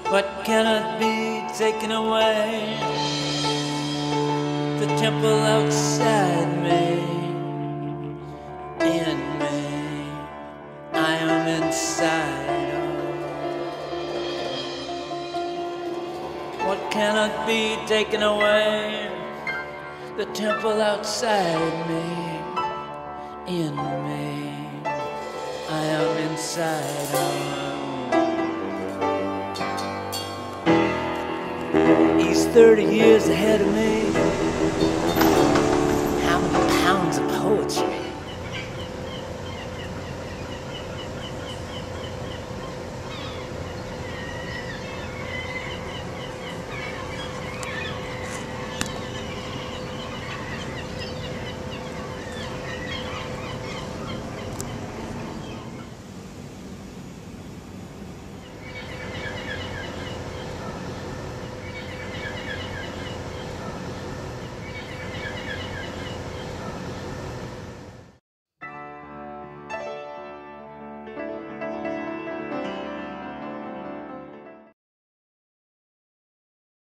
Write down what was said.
What cannot be taken away? The temple outside me, in me, I am inside of. What cannot be taken away? The temple outside me, in me, I am inside of. He's 30 years ahead of me. How many pounds of poetry?